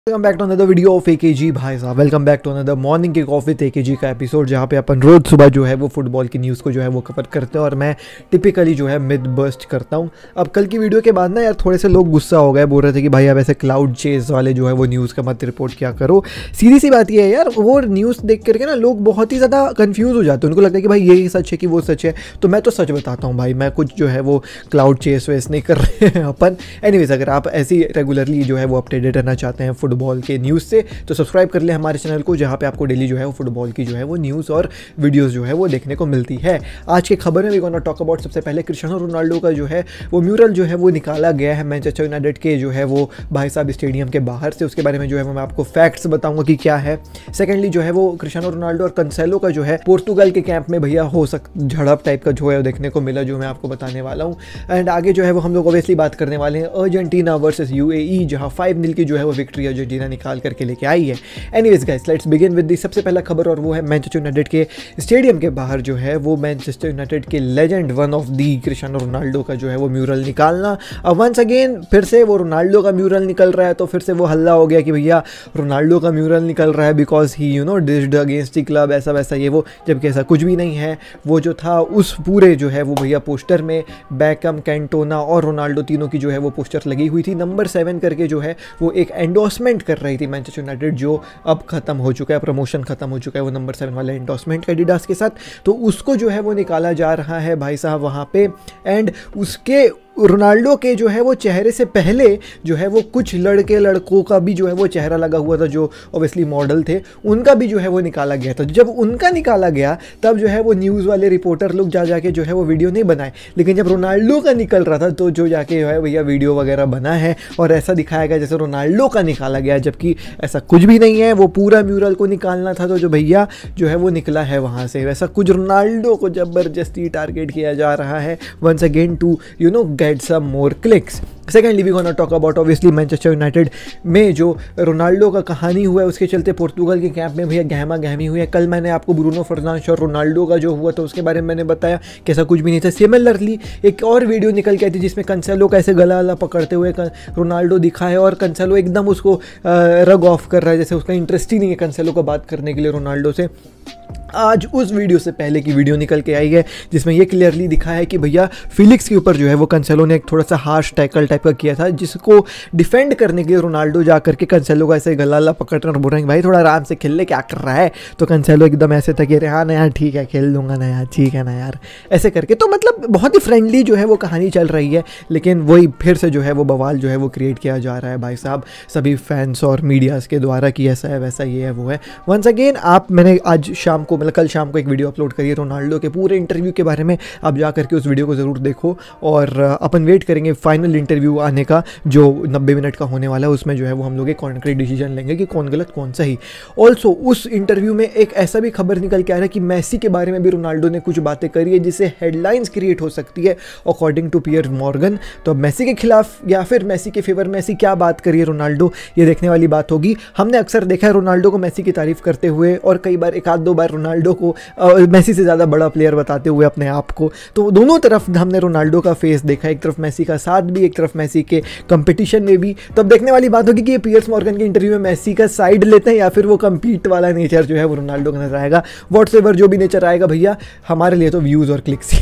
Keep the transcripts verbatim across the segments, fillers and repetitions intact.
Welcome back to another video of AKG भाई साहब। Welcome back to another morning kick off with AKG का episode, जहाँ पे अपन रोज सुबह जो है वो फुटबॉल की न्यूज़ को जो है वो कवर करते हैं और मैं टिपिकली जो है मिथ बस्ट करता हूँ। अब कल की वीडियो के बाद ना यार थोड़े से लोग गुस्सा हो गए, बोल रहे थे कि भाई अब ऐसे क्लाउड चेस वाले जो है वो न्यूज़ का मत रिपोर्ट क्या करो। सीधी सी बात ये है यार, वो न्यूज़ देख करके ना लोग बहुत ही ज़्यादा कन्फ्यूज़ हो जाते हैं। उनको लगता है कि भाई यही सच है कि वो सच है। तो मैं तो सच बताता हूँ भाई, मैं कुछ जो है वो क्लाउड चेस वेस नहीं कर रहे हैं अपन। एनीवेज, अगर आप ऐसी रेगुलरली जो है वो अपडेटेड रहना चाहते हैं फुटबॉल के न्यूज़ से तो सब्सक्राइब कर ले हमारे चैनल को, जहाँ पे आपको डेली जो है वो फुटबॉल की जो है वो न्यूज़ और वीडियोस जो है वो देखने को मिलती है। आज की खबर में वी गोना टॉक अबाउट, सबसे पहले क्रिस्टियानो रोनाल्डो का जो है वो म्यूरल जो है वो निकाला गया है मैनचेस्टर यूनाइटेड के जो है वो भाई साहब स्टेडियम के बाहर से। उसके बारे में जो है वो मैं आपको फैक्ट्स बताऊंगा कि क्या है। सेकेंडली जो है वो क्रिस्टियानो रोनाल्डो और कंसेलो का जो है पोर्तुगल के कैंप में भैया हो सक झड़प टाइप का जो है देखने को मिला, जो मैं आपको बताने वाला हूँ। एंड आगे जो है वो हम लोग ऑब्वियसली बात करने वाले हैं अर्जेंटीना वर्सेस यूएई, जहाँ फाइव नील की जो है वो विक्ट्री अर्जेंटीना निकाल करके लेके आई है। Anyways guys, let's begin with the सबसे पहला खबर, और वो है मैनचेस्टर यूनाइटेड के स्टेडियम के बाहर जो है वो मैनचेस्टर यूनाइटेड के legend one of the Cristiano Ronaldo का जो है वो म्यूरल निकालना। अब वंस अगेन फिर से वो रोनाल्डो का म्यूरल निकल रहा है, तो फिर से वो हल्ला हो गया कि भैया रोनाल्डो का म्यूरल निकल रहा है because he you know dissed against the club, ऐसा वैसा ये वो, जबकि ऐसा कुछ भी नहीं है। वो जो था उस पूरे जो है वो भैया पोस्टर में बैकम, कैंटोना और रोनाल्डो तीनों की जो है वो पोस्टर लगी हुई थी। नंबर सेवन करके जो है वो एक एंडोर्समेंट कर रही थी मैनचेस्टर यूनाइटेड, जो अब खत्म हो चुका है, प्रमोशन खत्म हो चुका है वो नंबर सेवन वाले एंडोर्समेंट एडिडास के साथ। तो उसको जो है वो निकाला जा रहा है भाई साहब वहाँ पे। एंड उसके रोनाल्डो के जो है वो चेहरे से पहले जो है वो कुछ लड़के लड़कों का भी जो है वो चेहरा लगा हुआ था, जो ऑब्वियसली मॉडल थे, उनका भी जो है वो निकाला गया था। जब उनका निकाला गया तब जो है वो न्यूज़ वाले रिपोर्टर लोग जा जाके जो है वो वीडियो नहीं बनाए, लेकिन जब रोनाल्डो का निकल रहा था तो जो जाके जो है भैया वीडियो वगैरह बना है और ऐसा दिखाया गया जैसे रोनाल्डो का निकाला गया, जबकि ऐसा कुछ भी नहीं है। वो पूरा म्यूरल को निकालना था, तो जो भैया जो है वो निकला है वहाँ से वैसा कुछ रोनाल्डो को ज़बरदस्ती टारगेट किया जा रहा है once again to you know get some more clicks. Secondly we gonna talk about obviously Manchester United में जो रोनाल्डो का कहानी हुआ है, उसके चलते पोर्तुगल के कैंप में भैया गहमा गहमी हुई है। कल मैंने आपको ब्रूनो फर्नांडिस और रोनाल्डो का जो हुआ था उसके बारे में मैंने बताया कि ऐसा कुछ भी नहीं था। सिमिलरली एक और वीडियो निकल के आई थी जिसमें कंसेलो का ऐसे गला गला पकड़ते हुए रोनाल्डो दिखा है और कंसेलो एकदम उसको रग ऑफ कर रहा है, जैसे उसका इंटरेस्ट ही नहीं है कंसेलो को बात करने के लिए रोनाल्डो से। आज उस वीडियो से पहले की वीडियो निकल के आई है जिसमें ये क्लियरली दिखा है कि भैया फिलिक्स के ऊपर जो है वो कंसेलो ने एक थोड़ा सा हार्श टैकल टाइप का किया था, जिसको डिफेंड करने के लिए रोनाल्डो जा करके कंसेलो का ऐसे गला ला पकड़ रहे और बोल रहे हैं भाई थोड़ा आराम से खेल ले, क्या कर रहा है। तो कंसेलो एकदम ऐसे था कि अरे हाँ ना यार ठीक है, खेल लूँगा ना यार, ठीक है ना यार, ऐसे करके। तो मतलब बहुत ही फ्रेंडली जो है वो कहानी चल रही है, लेकिन वही फिर से जो है वो बवाल जो है वो क्रिएट किया जा रहा है भाई साहब सभी फैंस और मीडियाज़ के द्वारा कि ऐसा है वैसा ये है वो है। वंस अगेन आप मैंने आज शाम को मतलब कल शाम को एक वीडियो अपलोड करी है रोनाल्डो के पूरे इंटरव्यू के बारे में, आप जा करके उस वीडियो को ज़रूर देखो। और अपन वेट करेंगे फाइनल इंटरव्यू आने का जो नब्बे मिनट का होने वाला है, उसमें जो है वो हम लोग एक कॉन्क्रीट डिसीजन लेंगे कि कौन गलत कौन सही। ऑल्सो उस इंटरव्यू में एक ऐसा भी खबर निकल के आ रहा है कि मेसी के बारे में भी रोनाल्डो ने कुछ बातें करी है जिससे हेडलाइंस क्रिएट हो सकती है अकॉर्डिंग टू पियर मॉर्गन। तो मेसी के खिलाफ या फिर मेसी के फेवर में ऐसी क्या बात करी है रोनाल्डो, ये देखने वाली बात होगी। हमने अक्सर देखा है रोनाल्डो को मेसी की तारीफ करते हुए और कई बार एक आध दो बार रोनाल्डो को मेसी से ज़्यादा बड़ा प्लेयर बताते हुए अपने आप को। तो दोनों तरफ हमने रोनाल्डो का फेस देखा, एक तरफ मेसी का साथ भी, एक तरफ मेसी के कंपटीशन में भी। तो अब देखने वाली बात होगी कि ये पियर्स मॉर्गन के इंटरव्यू में मेसी का साइड लेते हैं या फिर वो कंपीट वाला नेचर जो है वो रोनाल्डो का नजर आएगा। व्हाट्सएवर जो भी नेचर आएगा भैया हमारे लिए तो व्यूज़ और क्लिक्स।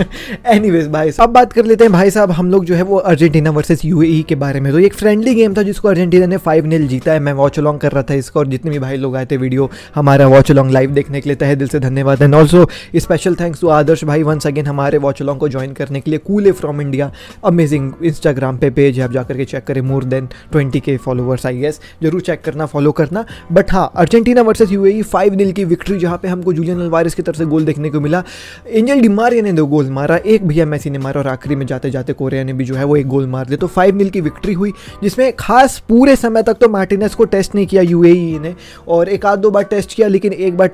एनीवेज भाई अब बात कर लेते हैं भाई साहब हम लोग जो है वो अर्जेंटीना वर्सेस यूएई के बारे में। तो एक फ्रेंडली गेम था जिसको अर्जेंटीना ने फाइव नील जीता है। मैं वॉच अलॉन्ग कर रहा था इसका, और जितने भी भाई लोग आए थे वीडियो हमारा वॉच अलॉन्ग लाइव देखने के लिए तहे दिल से धन्यवाद। And also special thanks to Adarsh भाई वंस अगेन हमारे वॉच अलॉन्ग को ज्वाइन करने के लिए। कूले फ्रॉम इंडिया, अमेजिंग इंस्टाग्राम पे पेज है, आप जाकर के चेक करें, more than twenty K followers I guess, जरूर चेक करना, फॉलो करना। बट हाँ, Argentina versus UAE five nil की विक्ट्री, जहाँ पे हमको जूलियन अल्वारेस की तरफ से गोल देखने को मिला। एंजल डिमारिया ने दो गोल मारा, एक भैया मेसी ने मारा और आखिरी में जाते जाते कोरिया ने भी जो है वो एक गोल मार दिया। तो फाइव नील की विक्ट्री हुई, जिसमें खास पूरे समय तक तो मार्टिनेज को टेस्ट नहीं किया यूएई ने, और एक आध दो बार टेस्ट किया, लेकिन एक बार टेस्ट किया और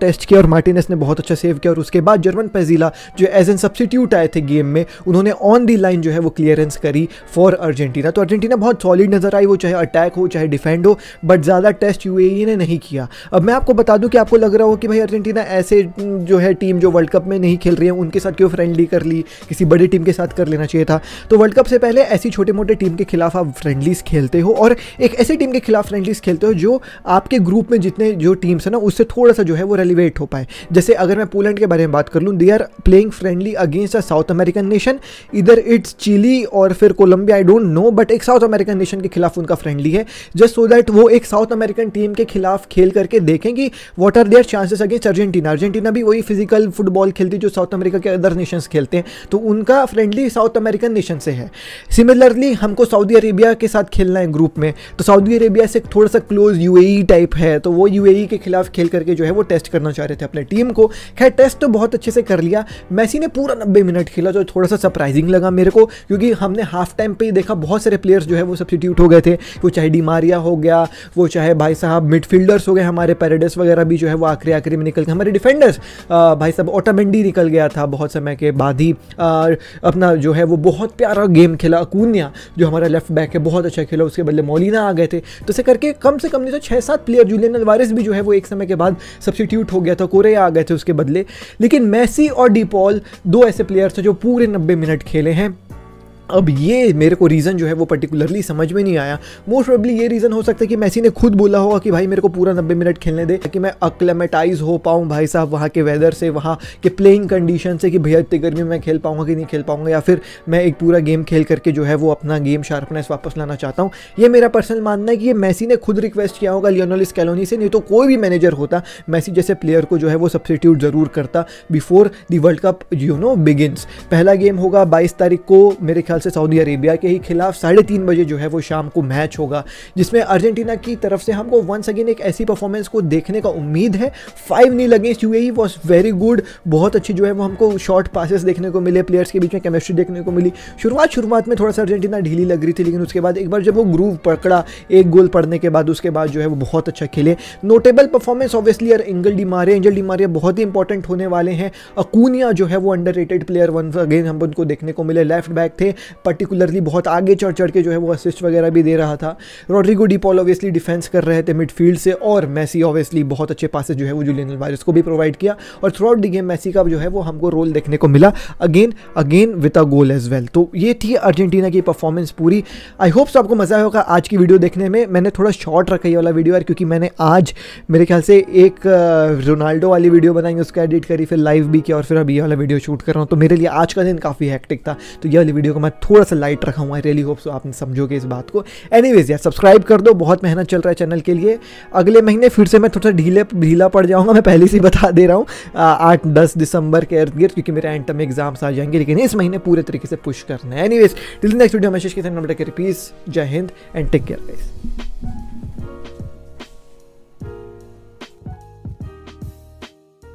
मार्टिनेस ने बहुत अच्छा सेव किया और उसके बाद जर्मन पेजिला जो एज एन सब्सिट्यूट आए थे गेम में, उन्होंने ऑन दी लाइन जो है वो क्लियरेंस करी फॉर अर्जेंटीना। तो अर्जेंटीना बहुत सॉलिड नजर आई, वो चाहे अटैक हो चाहे डिफेंड हो, बट ज़्यादा टेस्ट यूएई ने नहीं किया। अब मैं आपको बता दूं कि आपको लग रहा हो कि भाई अर्जेंटीना ऐसे जो है टीम जो वर्ल्ड कप में नहीं खेल रही है उनके साथ क्यों फ्रेंडली कर ली, किसी बड़ी टीम के साथ कर लेना चाहिए था। तो वर्ल्ड कप से पहले ऐसी छोटे मोटे टीम के खिलाफ आप फ्रेंडलीज खेलते हो और एक ऐसी टीम के खिलाफ फ्रेंडलीज खेलते हो जो आपके ग्रुप में जितने जो टीम्स है ना उससे थोड़ा सा जो है वो रेलिवेट हो पाए। जैसे अगर मैं पोलैंड के बारे में बात कर लूँ, they are playing friendly against a South American nation, इधर इट्स चिली और फिर Colombia, I don't know, but एक साउथ अमेरिकन नेशन के खिलाफ उनका फ्रेंडली है, जस्ट सो दैट वो एक साउथ अमेरिकन टीम के खिलाफ खेल करके देखेंगे what are their chances against Argentina. Argentina भी वही फिजिकल फुटबॉल खेलती जो साउथ अमेरिका के अदर नेशंस खेलते हैं, तो उनका फ्रेंडली साउथ अमेरिकन नेशन से है। सिमिलरली हमको सऊदी अरेबिया के साथ खेलना है ग्रुप में, तो सऊदी अरेबिया से थोड़ा सा क्लोज यूएई टाइप है, तो वो यूएई के खिलाफ खेल करके जो है वो टेस्ट करना चाह रहे थे अपने टीम को। खैर टेस्ट तो बहुत अच्छे से कर लिया, मेसी ने पूरा नब्बे मिनट खेला जो थोड़ा सा सरप्राइजिंग लगा मेरे को, क्योंकि हमने हाफ टाइम पे ही देखा बहुत सारे प्लेयर्स जो है वो सब्स्टिट्यूट हो गए थे, वो चाहे डी मारिया हो गया, वो चाहे भाई साहब मिडफील्डर्स हो गए हमारे पेरेडेस वगैरह भी जो है वो आखिरी आखिरी में निकल गए, हमारे डिफेंडर्स भाई साहब ओटामेंडी निकल गया था बहुत समय के बाद ही, आ, अपना जो है वो बहुत प्यारा गेम खेला अकूनिया जो हमारा लेफ्ट बैक है बहुत अच्छा खेला, उसके बदले मौलिना आ गए थे। तो इसे करके कम से कम नहीं तो छः सात प्लेयर, जूलियन अल्वारेस भी जो है वो एक समय के बाद सब्स्टिट्यूट हो गया था, कोरे आ गए थे उसके बदले, लेकिन मेसी और डी पॉल दो ऐसे प्लेयर्स थे जो पूरे नब्बे मिनट खेले हैं। अब ये मेरे को रीज़न जो है वो पर्टिकुलरली समझ में नहीं आया। मोस्ट प्रोबेबली ये रीज़न हो सकता है कि मेसी ने खुद बोला होगा कि भाई मेरे को पूरा नब्बे मिनट खेलने दे कि मैं अक्लेमेटाइज हो पाऊँ भाई साहब वहाँ के वेदर से, वहाँ के प्लेइंग कंडीशन से, कि भैया इतनी गर्मी में मैं खेल पाऊँगा कि नहीं खेल पाऊँगा, या फिर मैं एक पूरा गेम खेल करके जो है वो अपना गेम शार्पनेस वापस लाना चाहता हूँ। ये मेरा पर्सनल मानना है कि ये मेसी ने खुद रिक्वेस्ट किया होगा लियोनेल स्कैलोनी से, नहीं तो कोई भी मैनेजर होता मेसी जैसे प्लेयर को जो है वो सब्स्टिट्यूट ज़रूर करता before the World Cup you know begins. पहला गेम होगा बाईस तारीख को मेरे ख्याल से सऊदी अरेबिया के ही खिलाफ, साढ़े तीन बजे जो है वो शाम को मैच होगा, जिसमें अर्जेंटीना की तरफ से हमको वंस अगेन एक ऐसी परफॉर्मेंस को देखने का उम्मीद है। Five nil against UAE was very good, बहुत अच्छी जो है वो हमको शॉर्ट पासेस देखने को मिले, प्लेयर्स के बीच में केमिस्ट्री देखने को मिली। शुरुआत शुरुआत में थोड़ा सा अर्जेंटीना ढीली लग रही थी, लेकिन उसके बाद एक बार जब वो ग्रूव पकड़ा एक गोल पड़ने के बाद, उसके बाद जो है वो बहुत अच्छा खेले। Notable performance obviously Angel Di Maria, Angel Di Maria बहुत ही इंपॉर्टेंट होने वाले हैं। अकूनिया जो है वो अंडररेटेड प्लेयर वंस अगेन हम उनको देखने को मिले, लेफ्ट बैक थे पर्टिकुलरली, बहुत आगे चढ़ चढ़ के जो है वो असिस्ट वगैरह भी दे रहा था। Rodrigo De Paul obviously defence कर रहे थे मिडफील्ड से, और मेसी ऑब्वियसली बहुत अच्छे पासेस जो है वो जूलियन अल्वारेस को भी प्रोवाइड किया, और throughout the game Messi का जो है वो हमको रोल देखने को मिला again again with a goal as well. तो ये थी अर्जेंटीना की परफॉर्मेंस पूरी। आई होप सो आपको मजा आया होगा आज की वीडियो देखने में। मैंने थोड़ा शॉर्ट रखा ये वाला वीडियो यार, क्योंकि मैंने आज मेरे ख्याल से एक रोनाल्डो वाली वीडियो बनाई, उसका एडिट करी, फिर लाइव भी किया, और फिर अब ये वाला वीडियो शूट कर रहा हूँ। तो मेरे लिए आज का दिन काफ़ी हेक्टिक था, तो ये वाली वीडियो को मैं थोड़ा सा लाइट रखा हूँ। आई रियली होप सो आपने समझोगे इस बात को। एनीवेज यार सब्सक्राइब कर दो, बहुत मेहनत चल रहा है चैनल के लिए। अगले महीने फिर से मैं थोड़ा सा ढीले ढीला पड़ जाऊंगा, मैं पहले से बता दे रहा हूँ, आठ दस दिसंबर के इर्द गिर्द, क्योंकि मेरे एंड टर्म एग्जाम्स आ जाएंगे, लेकिन इस महीने पूरे तरीके से पुश करना है। एनीवेज टिल नेक्स्ट वीडियो में पीस, जय हिंद एंड टेक केयर गाइस।